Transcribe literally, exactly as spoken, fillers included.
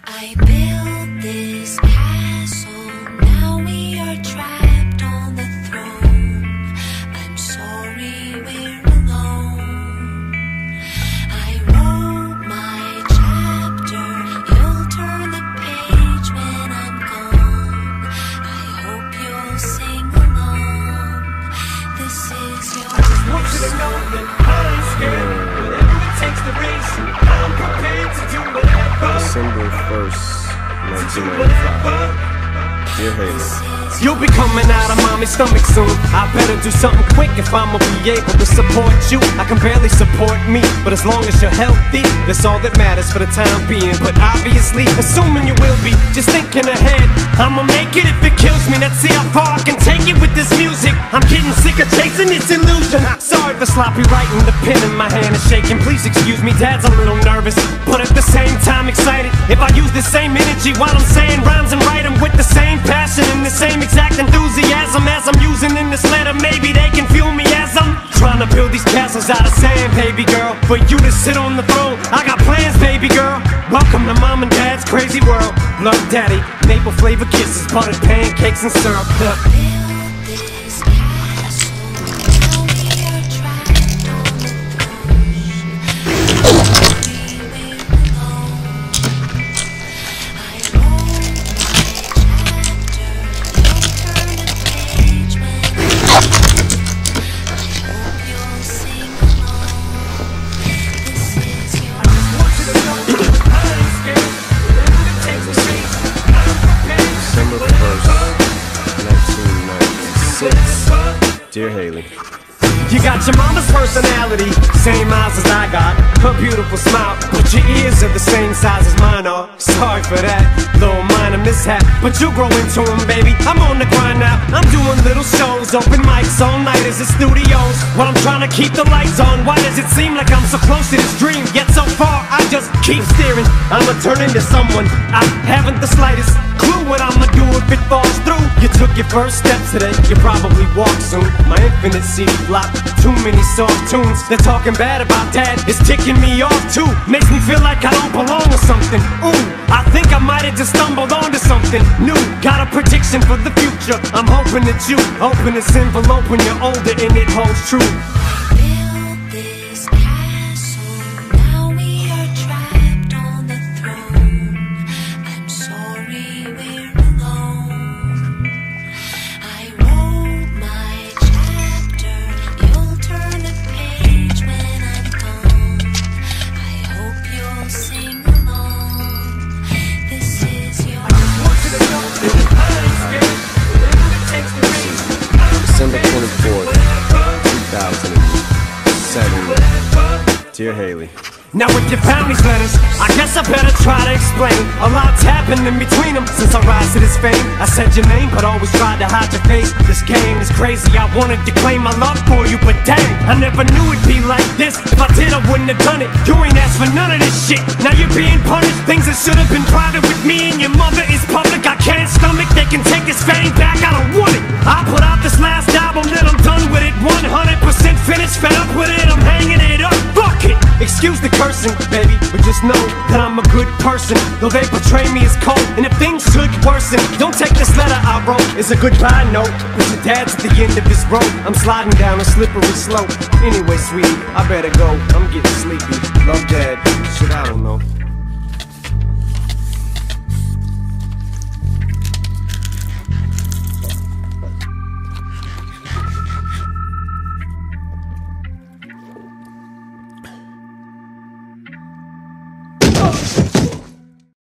I built this castle, now we are trapped on the throne. I'm sorry we're alone. I wrote my chapter, you'll turn the page when I'm gone. I hope you'll sing along. This is your I just want you to know that I ain't scared. Whatever it takes to race, I'm prepared to do whatever. December first, nineteen ninety-five. Dear Haley. You'll be coming out of mommy's stomach soon. I better do something quick if I'ma be able to support you. I can barely support me, but as long as you're healthy, that's all that matters for the time being. But obviously, assuming you will be, just thinking ahead, I'ma make it if it kills me. Let's see how far I can take it with this music. I'm getting sick of chasing this illusion. Sorry for sloppy writing, the pen in my hand is shaking. Please excuse me, Dad's a little nervous, but at the same time excited. If I use the same energy while I'm saying rhymes and write them with the same passion and the same exact enthusiasm as I'm using in this letter, maybe they can fuel me as I'm trying to build these castles out of sand, baby girl. For you to sit on the throne, I got plans, baby girl. Welcome to Mom and Dad's crazy world. Love Daddy, maple flavor kisses, buttered pancakes and syrup. Look. Dear Haley. You got your mama's personality, same eyes as I got, her beautiful smile, but your ears are the same size as mine are. Sorry for that, little minor mishap, but you'll grow into them, baby. I'm on the grind now, I'm doing little shows, open mics all nighters at studios, while I'm trying to keep the lights on. Why does it seem like I'm so close to this dream, yet so far I just keep steering? I'ma turn into someone I haven't the slightest clue what I'ma do if it falls through. You took your first steps today, you probably walk soon. My infinite C D flop, too many soft tunes. They're talking bad about Dad, it's ticking me off too. Makes me feel like I don't belong or something. Ooh, I think I might have just stumbled onto something new. Got a prediction for the future, I'm hoping that you open this envelope when you're older and it holds true. December twenty-fourth, two thousand seven. Dear Haley. Now if you found these letters, I guess I better try to explain. A lot's happened in between them since I rise to this fame. I said your name, but always tried to hide your face. This game is crazy, I wanted to claim my love for you, but dang, I never knew it'd be like this. If I did, I wouldn't have done it. You ain't asked for none of this shit. Now you're being punished. Things that should have been private with me and your mother is public. I can't stomach, they can take this fame back, I don't want it. I put out this last album, then I'm done with it. one hundred percent finished, fed up with it, I'm hanging it up. Fuck it. Excuse the cursing, baby, but just know that I'm a good person. Though they portray me as cold, and if things should worsen, don't take this letter I wrote as a goodbye note, but your dad's at the end of this road. I'm sliding down a slippery slope. Anyway, sweetie, I better go, I'm getting sleepy. Love, Dad. Shit, I don't know.